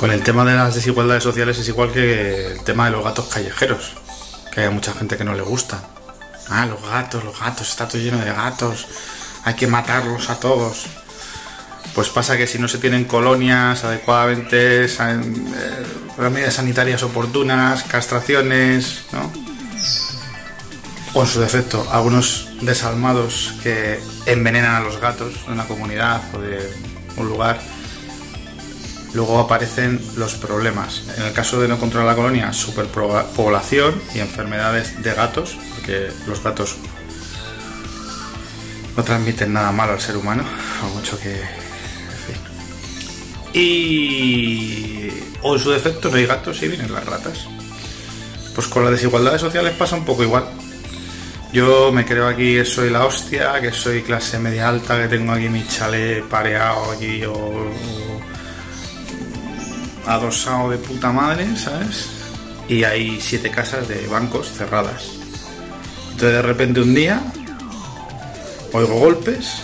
Con el tema de las desigualdades sociales es igual que el tema de los gatos callejeros, que hay mucha gente que no le gusta. Ah, los gatos, está todo lleno de gatos, hay que matarlos a todos. Pues pasa que si no se tienen colonias adecuadamente, medidas sanitarias oportunas, castraciones, ¿no? O en su defecto, algunos desalmados que envenenan a los gatos de una comunidad o de un lugar, luego aparecen los problemas. En el caso de no controlar la colonia, superpoblación y enfermedades de gatos, porque los gatos no transmiten nada malo al ser humano, por mucho que... o en su defecto no hay gatos y vienen las ratas. Pues con las desigualdades sociales pasa un poco igual. Yo me creo aquí que soy la hostia, que soy clase media alta, que tengo aquí mi chalet pareado aquí o adosado de puta madre, ¿sabes? Y hay 7 casas de bancos cerradas. Entonces de repente un día oigo golpes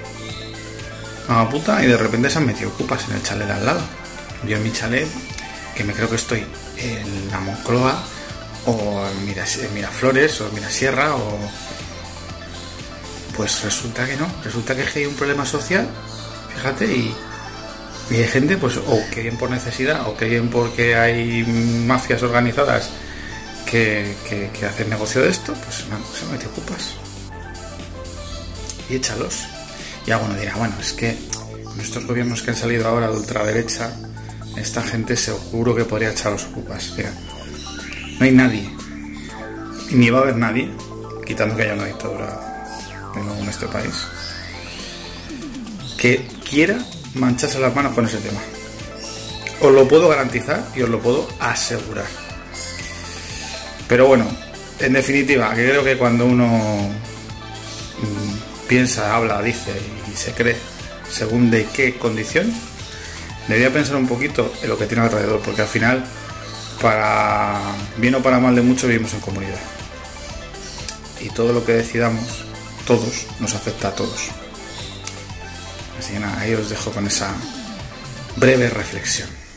a la puta y de repente se han metido ocupas en el chalet de al lado. Yo en mi chalet, que me creo que estoy en la Moncloa o en Miraflores o en Mirasierra, o pues resulta que no, resulta que hay un problema social, fíjate, y hay gente, pues, o que vienen por necesidad o que vienen porque hay mafias organizadas que hacen negocio de esto, pues se han metido ocupas y échalos. Y alguno dirá, bueno, es que con estos gobiernos que han salido ahora de ultraderecha, esta gente seguro que podría echar los ocupas. Mira, no hay nadie, y ni va a haber nadie, quitando que haya una dictadura de nuevo en este país, que quiera mancharse las manos con ese tema. Os lo puedo garantizar y os lo puedo asegurar. Pero bueno, en definitiva, que creo que cuando uno piensa, habla, dice y se cree según de qué condición, debería pensar un poquito en lo que tiene alrededor, porque al final, para bien o para mal de muchos, vivimos en comunidad y todo lo que decidamos, todos, nos afecta a todos. Así que nada, ahí os dejo con esa breve reflexión.